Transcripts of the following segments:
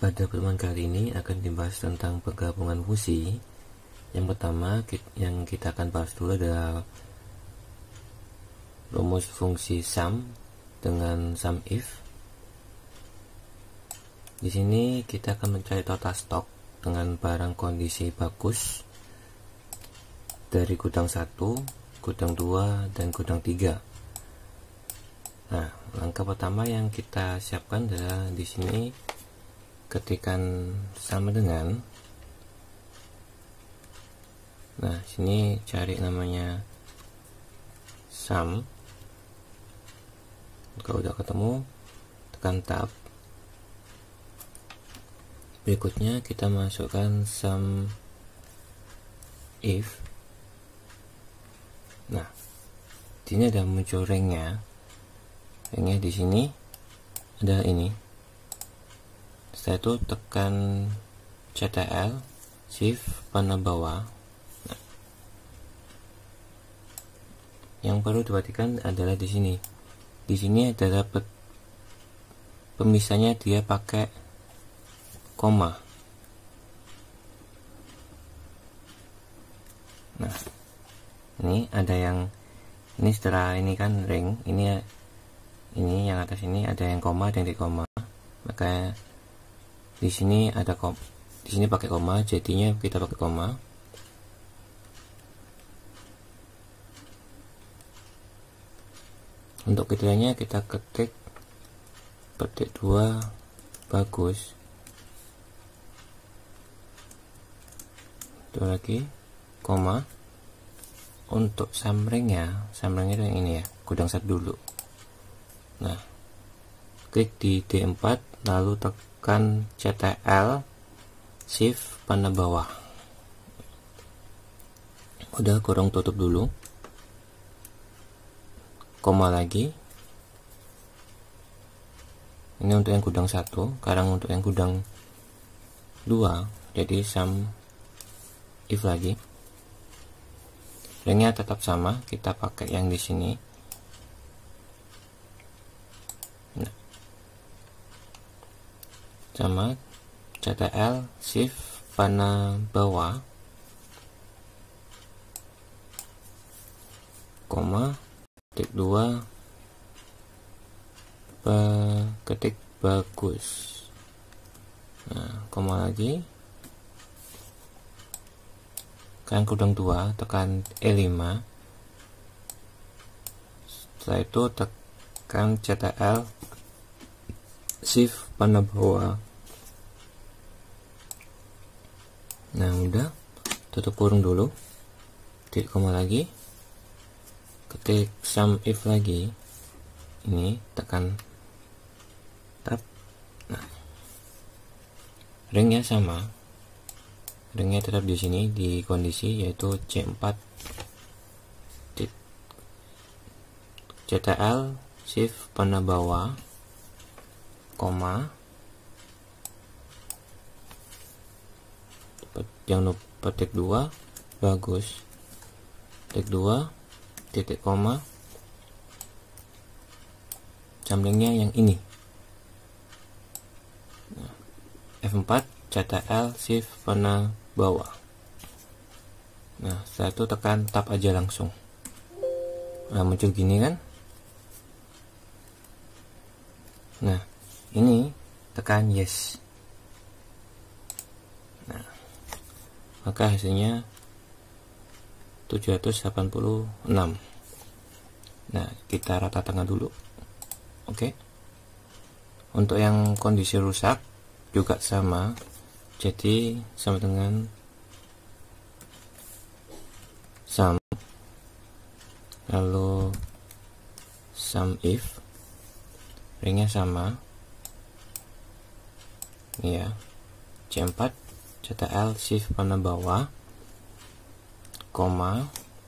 Pada pertemuan kali ini akan dibahas tentang penggabungan fungsi. Yang pertama yang kita akan bahas dulu adalah rumus fungsi sum dengan sum if. Di sini kita akan mencari total stok dengan barang kondisi bagus dari gudang 1, gudang 2, dan gudang 3. Nah, langkah pertama yang kita siapkan adalah di sini ketikan sama dengan, nah sini cari namanya sum. Kalau udah ketemu, tekan tab. Berikutnya kita masukkan sum if. Nah, di sini ada muncul ringnya. Ringnya di sini ada ini. Setelah itu tekan Ctrl Shift panah bawah. Nah, yang perlu diperhatikan adalah di sini. Di sini adalah pemisahnya, dia pakai koma. Nah, ini ada yang ini setelah ini kan ring, ini yang atas ini ada yang koma, ada yang di koma. Maka di sini ada di sini pakai koma, jadinya kita pakai koma. Untuk kriteria kita ketik 2 bagus. Itu lagi koma. Untuk sum ringnya itu yang ini ya, gudang 1 dulu. Nah, klik di D4 lalu tekan Ctrl Shift panah bawah. Udah, kurung tutup dulu, koma lagi. Ini untuk yang gudang 1. Sekarang untuk yang gudang 2, jadi sum if lagi. Ringnya tetap sama, kita pakai yang di sini. Nah, sama Ctrl Shift panah bawah, koma, ketik 2 ketik bagus. Nah, koma lagi. Kan gudang 2 tekan E5. Setelah itu tekan Ctrl Shift panah bawah. Nah, udah, tutup kurung dulu, titik koma lagi, ketik sum if lagi, ini tekan tab. Nah, ringnya sama, ringnya tetap di sini di kondisi yaitu C4. Ctrl Shift panah bawah, koma, jangan lupa petik 2 bagus, petik 2 titik koma, samlingnya yang ini. Nah, F4 Ctrl Shift panah bawah. Nah, setelah itu tekan tab aja langsung. Nah, muncul gini kan. Nah, ini tekan yes. Nah, maka hasilnya 786. Nah, kita rata tengah dulu. Oke. Untuk yang kondisi rusak juga sama, jadi sama dengan sum lalu sum if, ringnya sama ya, C4 Ctrl Shift panah bawah, koma,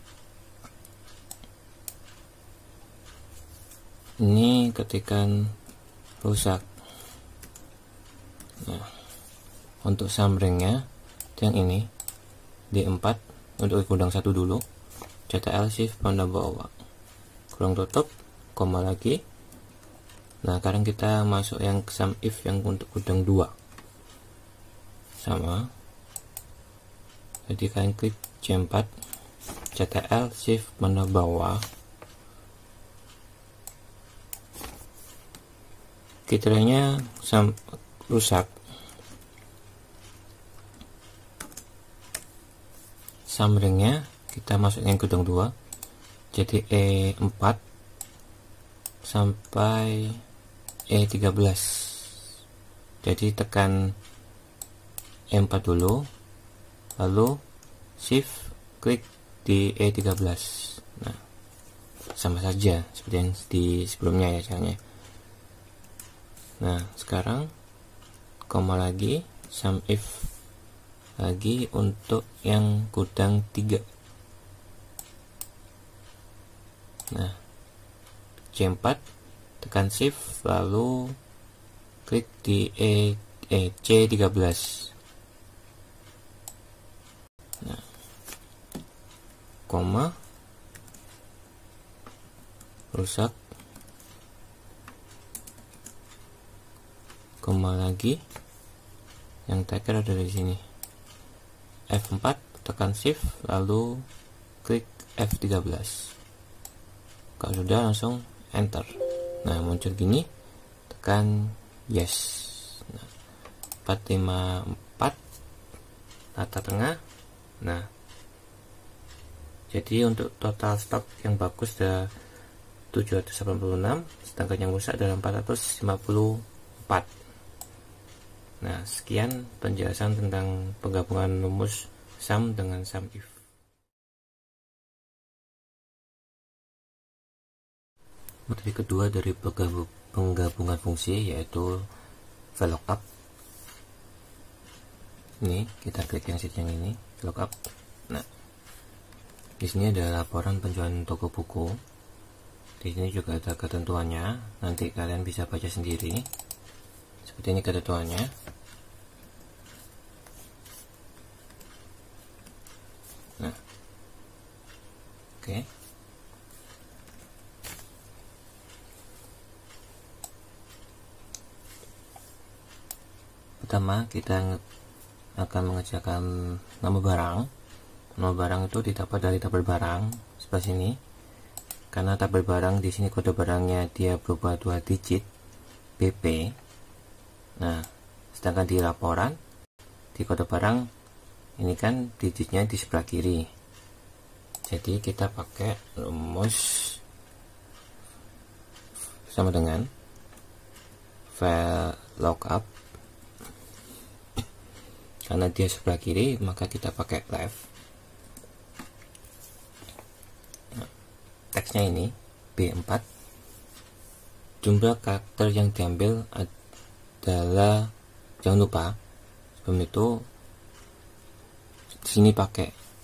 ini ketikan rusak. Nah, untuk sum ringnya yang ini D4, untuk gudang 1 dulu, Ctrl Shift panah bawah, kurung tutup, koma lagi. Nah, sekarang kita masuk yang sum if yang untuk gudang 2. sama. Jadi kalian klik J4, CTRL Shift menu bawah, keytrainnya rusak, sumringnya kita masukin gudang 2, jadi E4 sampai E13. Jadi tekan E4 dulu, lalu shift klik di E13. Nah, sama saja seperti yang di sebelumnya ya caranya. Nah, sekarang koma lagi, sum if lagi untuk yang gudang 3. Nah, C4 tekan shift lalu klik di C13. Nah, koma, rusak, koma lagi, yang terakhir ada di sini. F4 tekan shift lalu klik F13. Kalau sudah langsung enter. Nah, muncul gini, tekan yes. Nah, 454 rata tengah. Nah, jadi untuk total stok yang bagus ada 786, sedangkan yang rusak adalah 454. Nah, sekian penjelasan tentang penggabungan rumus sum dengan sum if. Materi kedua dari penggabungan fungsi yaitu VLOOKUP. Ini kita klik yang sheet yang ini, VLOOKUP. Nah, di sini ada laporan penjualan toko buku. Di sini juga ada ketentuannya. Nanti kalian bisa baca sendiri. Seperti ini ketentuannya. Nah, oke. Pertama, kita akan mengerjakan nama barang. Nama barang itu didapat dari tabel barang sebelah sini. Karena tabel barang di sini kode barangnya dia berupa 2 digit BP. Nah, sedangkan di laporan di kode barang ini kan digitnya di sebelah kiri. Jadi kita pakai rumus sama dengan VLOOKUP. Karena dia sebelah kiri, maka kita pakai left. Nah, teksnya ini B4. Jumlah karakter yang diambil adalah, jangan lupa sebelum itu di sini pakai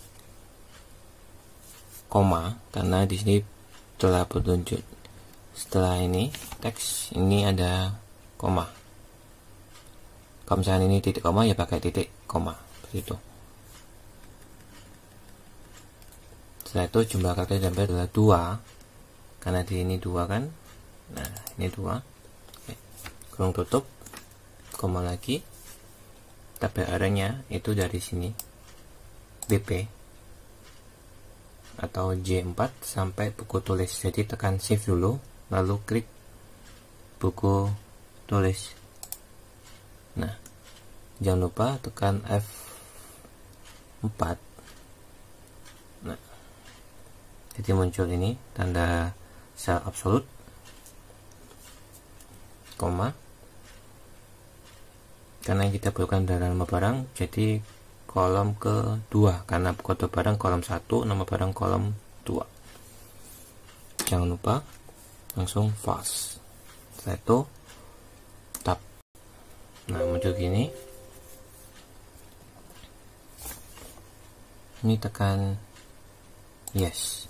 koma karena di sini telah petunjuk. Setelah ini teks ini ada koma. Kalau misalnya ini titik koma ya pakai titik koma seperti itu. Setelah itu jumlah karakter yang diambil adalah 2 karena di ini 2 kan. Nah, ini 2. Oke. Kurung tutup, koma lagi, tabel arahnya itu dari sini BP atau J4 sampai buku tulis. Jadi tekan shift dulu lalu klik buku tulis. Nah, jangan lupa tekan F4. Nah, jadi muncul ini tanda sel absolut, koma, karena kita perlukan dalam nama barang, jadi kolom kedua, karena kode barang kolom 1, nama barang kolom 2. Jangan lupa langsung false. Setelah itu tab. Nah, muncul gini. Ini tekan yes.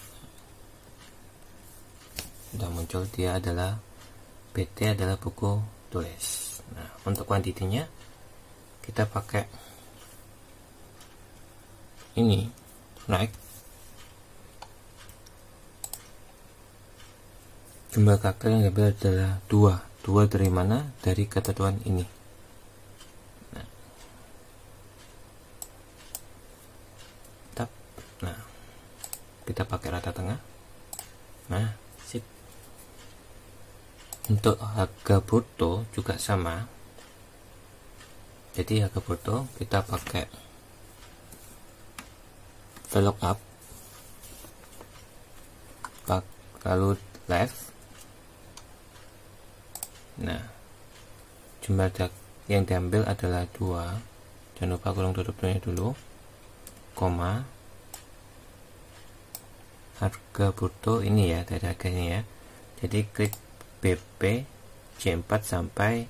Sudah muncul, dia adalah PT adalah buku tulis. Nah, untuk kuantitinya kita pakai ini naik. Jumlah karakter yang diambil adalah 2. 2 dari mana? Dari ketentuan ini. Nah, kita pakai rata tengah. Nah, sip. Untuk harga bruto juga sama. Jadi harga bruto kita pakai VLOOKUP, lalu left. Nah, jumlah yang diambil adalah 2. Jangan lupa kurung tutupnya dulu, koma, harga bruto ini ya, dari harganya ya. Jadi klik BP C4 sampai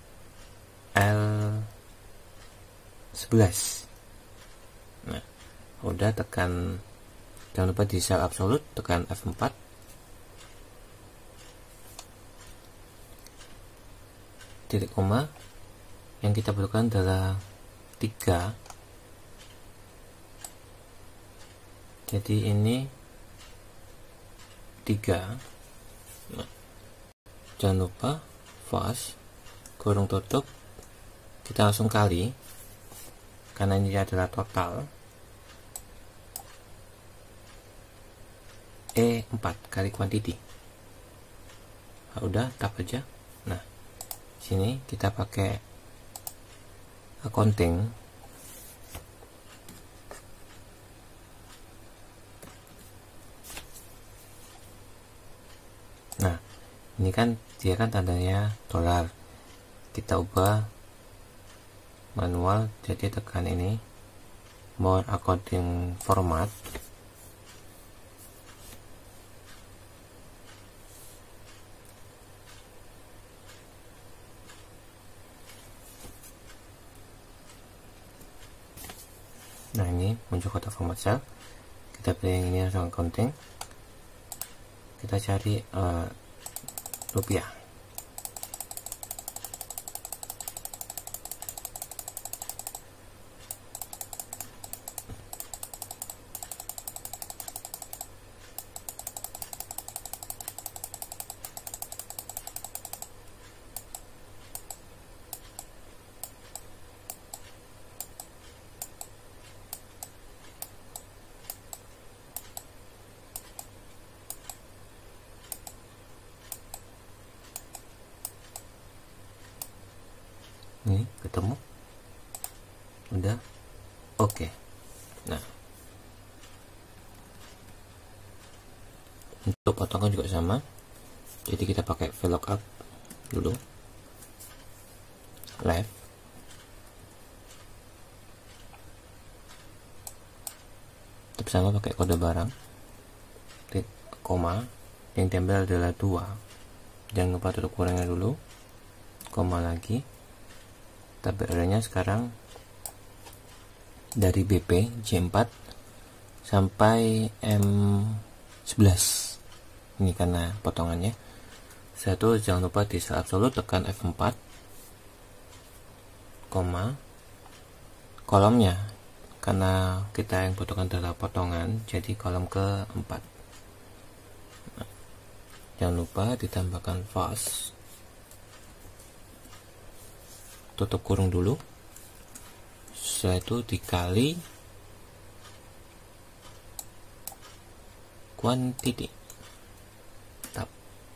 L11. Nah, udah, tekan, jangan lupa di sel absolut, tekan F4. Titik koma yang kita butuhkan adalah 3. Jadi ini 3. Nah, jangan lupa fast, kurung tutup, kita langsung kali karena ini adalah total. E4 kali quantity. Nah, udah, tap aja. Nah, sini kita pakai accounting. Nah, ini kan dia kan tandanya dolar. Kita ubah manual, jadi tekan ini more accounting format. Nah, ini muncul kotak format cell. Kita pilih yang ini langsung accounting. Kita cari rupiah. Ini ketemu, udah, oke. Nah, untuk potongan juga sama, jadi kita pakai VLOOKUP dulu, left, tetap sama pakai kode barang, koma, yang diambil adalah 2. Jangan lupa tutup kurangnya dulu, koma lagi. Tabelnya sekarang dari BP C4 sampai M11. Ini karena potongannya. Satu, jangan lupa di sel absolut tekan F4, koma, kolomnya karena kita yang butuhkan adalah potongan, jadi kolom ke-4. Nah, jangan lupa ditambahkan fast, tutup kurung dulu, setelah itu dikali quantity. Tap.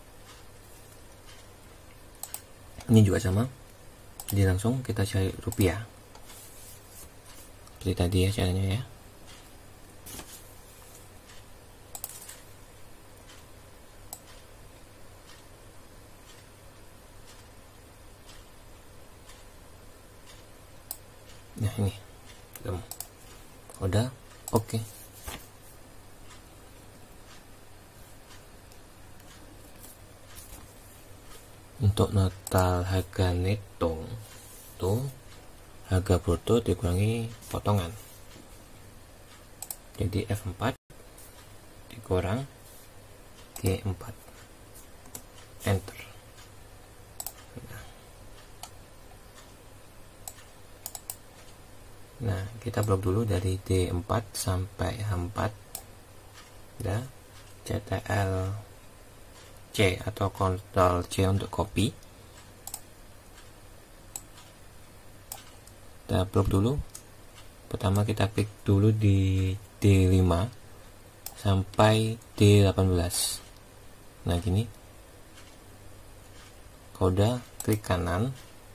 Ini juga sama, jadi langsung kita cari rupiah seperti tadi ya caranya ya. Nah, ini udah, oke. Untuk total harga neto tuh harga bruto dikurangi potongan, jadi F4 dikurang G4, enter. Nah, kita blok dulu dari D4 sampai H4. Udah, CTRL C atau Ctrl C untuk copy. Kita blok dulu. Pertama kita klik dulu di D5 sampai D18. Nah gini, kode klik kanan,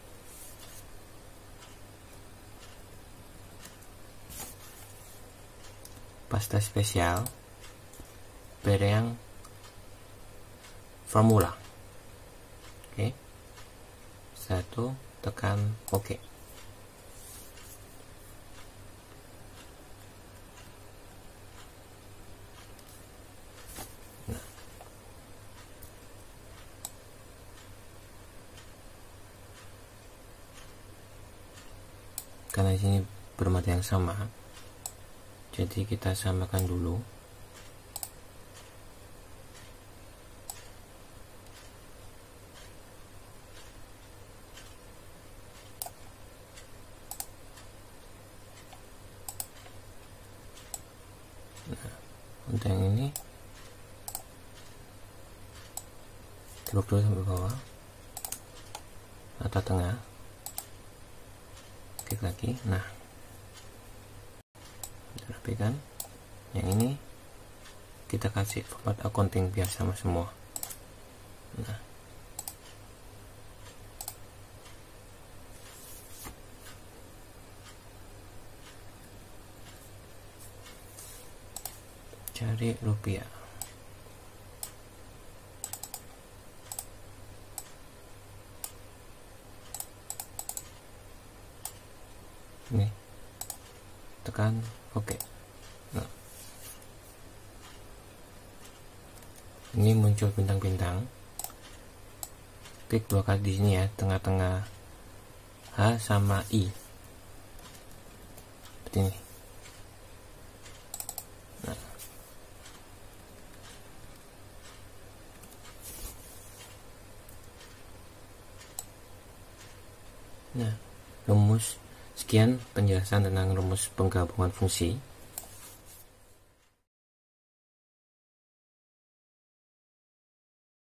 pasta spesial, pilih yang formula. Oke, satu, tekan OK. Nah, karena di sini bermata yang sama, jadi kita samakan dulu. Nah, untuk yang ini tepuk dulu sampai bawah atau tengah, klik lagi. Nah, rapikan. Yang ini kita kasih format accounting biar sama semua. Nah, cari rupiah. Ini tekan OK. Nah, ini muncul bintang-bintang. Klik 2 kali di sini ya, tengah-tengah H sama I, seperti ini. Nah, rumus sekian penjelasan tentang rumus penggabungan fungsi.